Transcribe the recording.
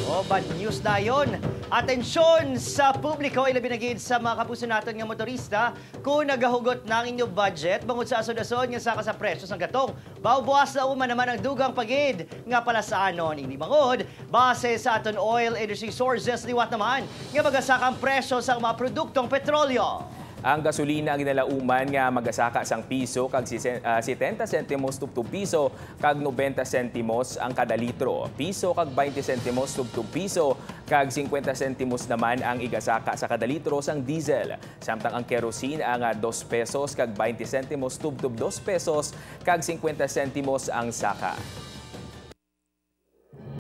O, bad news na yun. Atensyon sa publiko, ilabinagid sa mga kapuso natin nga motorista kung nagahugot ng inyong budget bangod sa asod-asod nga saka sa presyo ng gatong. Bawbuas na uma naman ang dugang pagid nga pala sa anon ini mangod. Base sa aton oil industry sources, liwat naman nga magasakang presyo sa mga produktong petrolyo. Ang gasolina ang ginalauman nga magasaka sang piso kag 70 sentimos tubtub piso kag 90 sentimos ang kada litro. Piso kag 20 sentimos tubtub piso kag 50 sentimos naman ang igasaka sa kada litro sang diesel. Samtang ang kerosene ang 2 pesos kag 20 sentimos tubtub 2 pesos kag 50 sentimos ang saka.